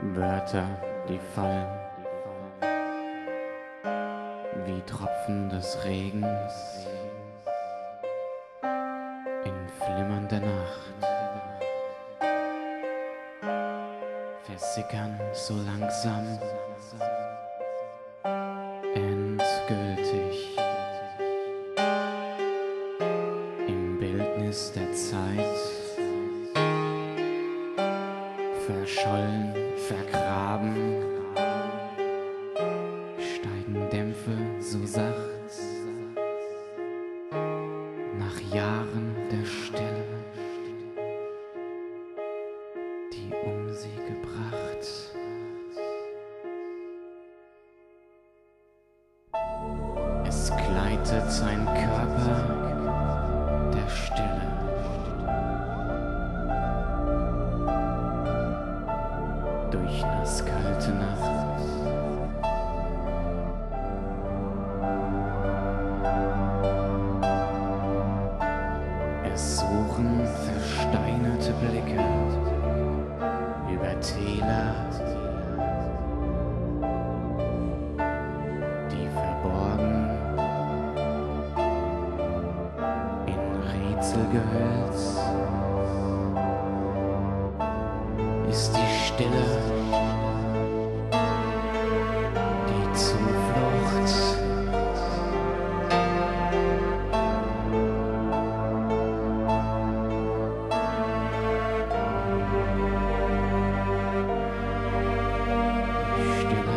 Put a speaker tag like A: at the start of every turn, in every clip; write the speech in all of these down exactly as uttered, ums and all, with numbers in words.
A: Wörter, die fallen, wie Tropfen des Regens in flimmernder Nacht, versickern so langsam, endgültig im Bildnis der Zeit, verschollen, vergraben, steigen Dämpfe so sacht nach Jahren der Stille, die um sie gebracht. Es gleitet sein Körper der Stille. Durch nasskalte Nacht. Es suchen versteinerte Blicke über Täler, die verborgen in Rätsel gehüllt ist die Stille, die Zuflucht. Die Stille.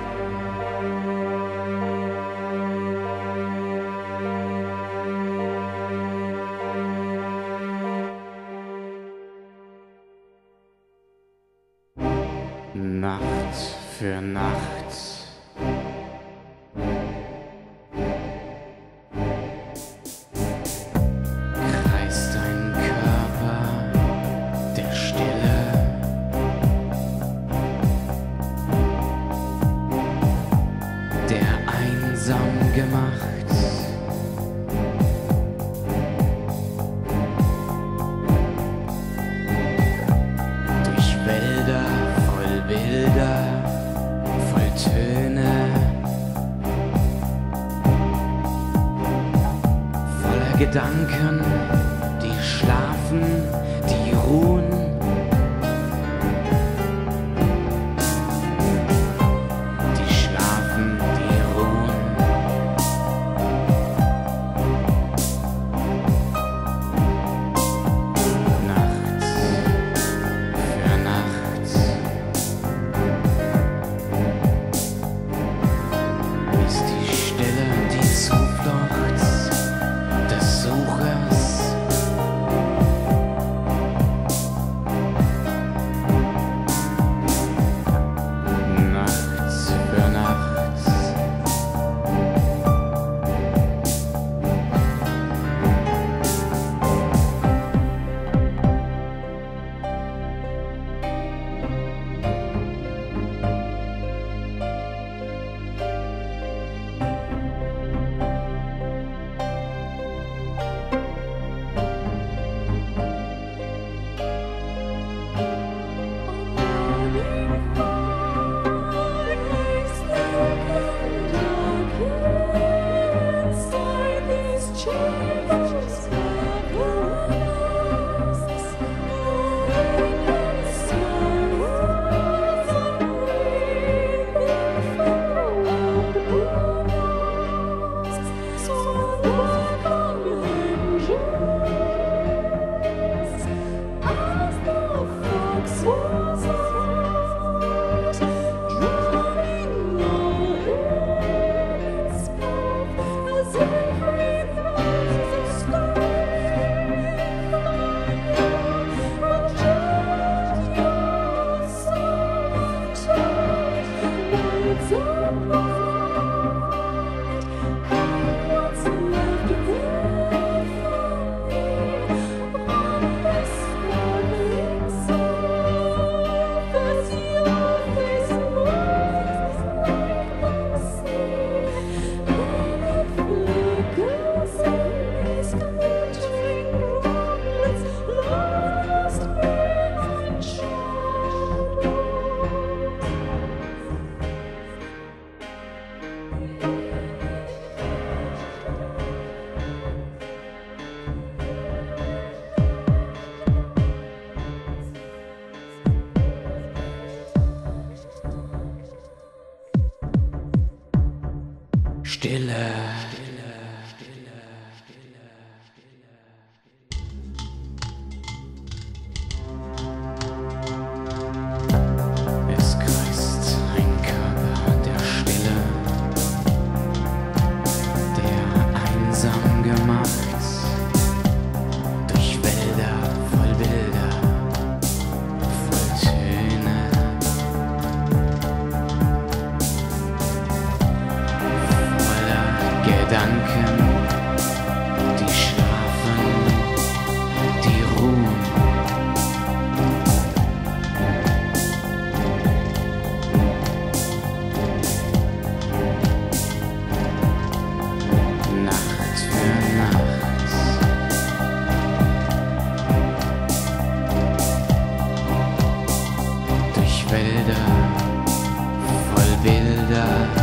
A: Nacht für Nacht. Kreist dein Körper der Stille. Der einsam gemacht. Durch Wälder voll Bilder, voll Töne, voller Gedanken, die schlafen, die ruhen. Die schlafen, die ruhen. Nacht für Nacht. Ist die Stille die Zuflucht des Suchers? Stille. Es kreist ein Körper der Stille, der einsam gemacht, durch Wälder voll Bilder, voll Töne, voller Gedanken, die schlafen, die ruhen. Nacht für Nacht. Durch Wälder voll Bilder,